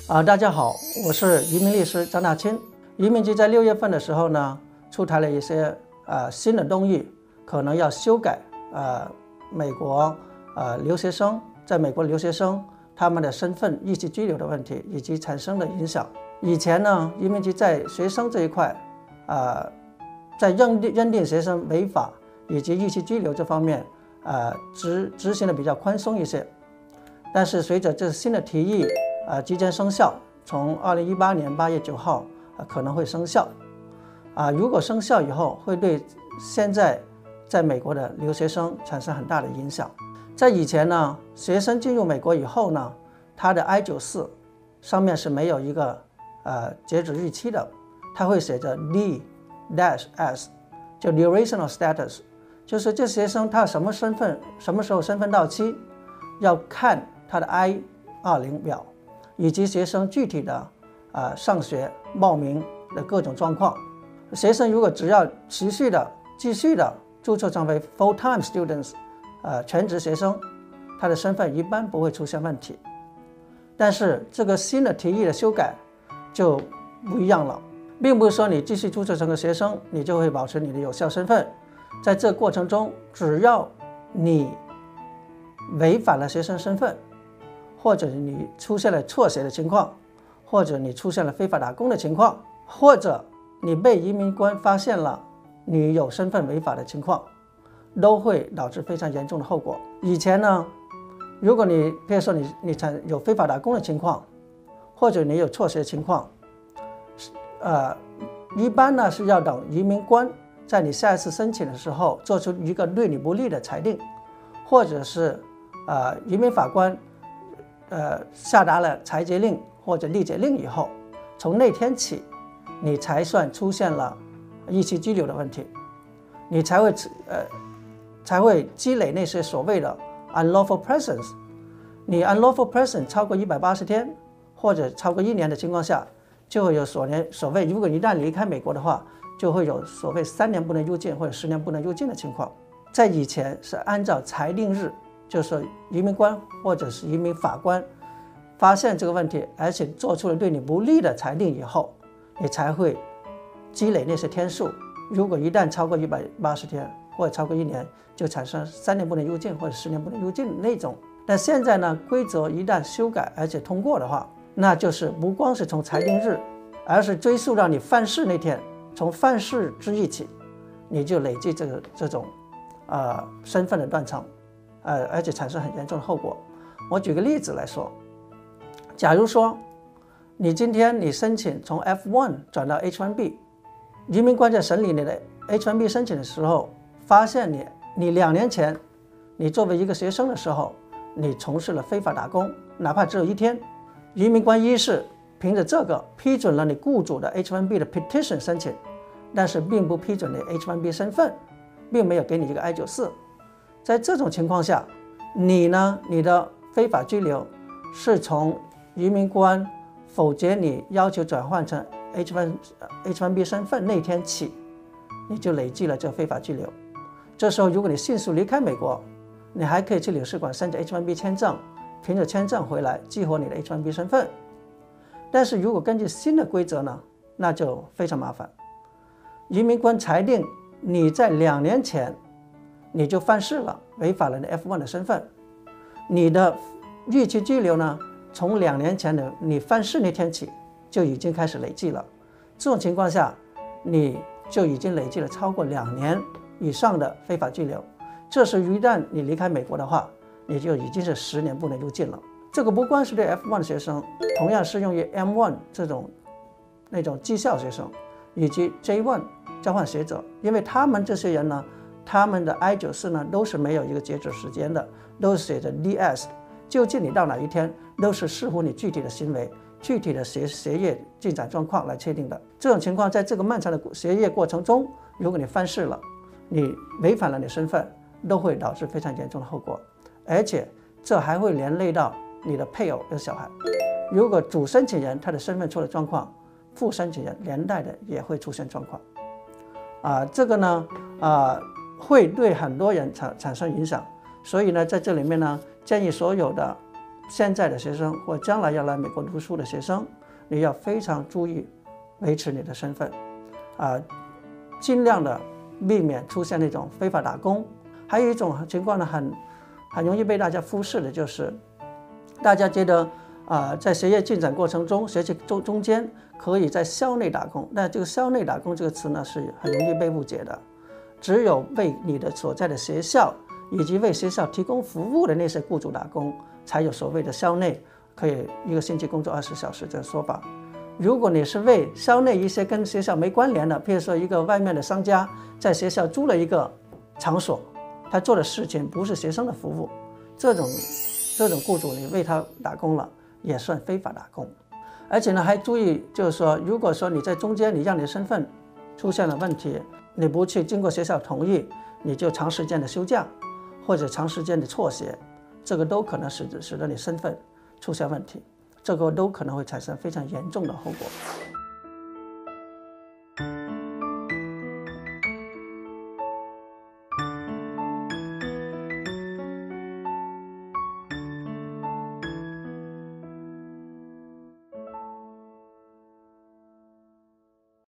大家好，我是移民律师张大清。移民局在6月份的时候呢，出台了一些新的东西，可能要修改美国留学生在美国留学生他们的身份一起居留的问题以及产生的影响。以前呢，移民局在学生这一块在认定学生违法以及一起居留这方面执行的比较宽松一些。但是随着这新的提议即将生效，从2018年8月9号可能会生效。如果生效以后，会对现在在美国的留学生产生很大的影响。在以前呢，学生进入美国以后呢，他的 I-94 上面是没有一个截止日期的，他会写着 D-S， 就 Duration of Status， 就是这学生他什么时候身份到期，要看他的 I-20 表，以及学生具体的上学报名的各种状况。学生如果只要继续的注册成为 full-time students， 全职学生，他的身份一般不会出现问题。但是这个新的提议的修改就不一样了，并不是说你继续注册成个学生，你就会保持你的有效身份。在这个过程中，只要你违反了学生身份，或者你出现了辍学的情况，或者你出现了非法打工的情况，或者你被移民官发现了你有身份违法的情况，都会导致非常严重的后果。以前呢，如果你比如说你有非法打工的情况，或者你有辍学的情况，一般呢是要等移民官在你下一次申请的时候做出一个对你不利的裁定，或者是移民法官下达了裁决令或者立决令以后，从那天起你才算出现了一起居留的问题，你才会积累那些所谓的 unlawful presence。 你 unlawful presence 超过180天或者超过1年的情况下，就会有所谓如果一旦离开美国的话，就会有所谓3年不能入境或者10年不能入境的情况。在以前是按照裁定日，就是说移民官或者是移民法官发现这个问题，而且做出了对你不利的裁定以后，你才会积累那些天数。如果一旦超过180天或者超过1年，就产生3年不能入境或者10年不能入境的那种。但现在呢，规则一旦修改而且通过的话，那就是不光是从裁定日，而是追溯到你犯事那天，从犯事之日起，你就累计这种身份的断层，而且产生很严重的后果。我举个例子来说，假如说你今天你申请从 F1 转到 H1B， 移民官在审理你的 H1B 申请的时候，发现你2年前你作为一个学生的时候，你从事了非法打工，哪怕只有1天，移民官一是凭着这个批准了你雇主的 H1B 的 petition 申请，但是并不批准你 H1B 身份，并没有给你一个 I-94。 在这种情况下，你的非法居留是从移民官否决你要求转换成 H1B 身份那天起，你就累计了这非法居留。这时候如果你迅速离开美国，你还可以去领事馆申请 H1B 签证，凭着签证回来激活你的 H1B 身份。但是如果根据新的规则呢，那就非常麻烦。移民官裁定你在2年前你就犯事了，违反了你 F1 的身份，你的预期居留呢，从2年前的你犯事那天起就已经开始累计了。这种情况下，你就已经累计了超过2年以上的非法居留。这时一旦你离开美国的话，你就已经是10年不能入境了。这个不光是对 F1 的学生，同样适用于 M1 那种技校学生以及 J1 交换学者，因为他们这些人呢，他们的 I-94呢都是没有一个截止时间的，都是写着 DS， 究竟你到哪一天都是视乎你具体的行为、具体的学业进展状况来确定的。这种情况在这个漫长的学业过程中，如果你犯事了，你违反了你身份，都会导致非常严重的后果，而且这还会连累到你的配偶跟小孩。如果主申请人他的身份出了状况，副申请人连带的也会出现状况。这个呢会对很多人产生影响。所以呢，在这里面呢，建议所有的现在的学生或将来要来美国读书的学生，你要非常注意维持你的身份，尽量的避免出现那种非法打工。还有一种情况呢，很容易被大家忽视的，就是大家觉得在学业进展过程中，学习中间可以在校内打工。那这个校内打工这个词呢，是很容易被误解的。只有为你的所在的学校以及为学校提供服务的那些雇主打工，才有所谓的校内可以1个星期工作20小时这个说法。如果你是为校内一些跟学校没关联的，譬如说一个外面的商家在学校租了一个场所，他做的事情不是学生的服务，这种雇主你为他打工了，也算非法打工。而且呢，还注意就是说，如果说你在中间你让你的身份出现了问题，你不去经过学校同意，你就长时间的休假或者长时间的辍学，这个都可能使得你身份出现问题，这个都可能会产生非常严重的后果。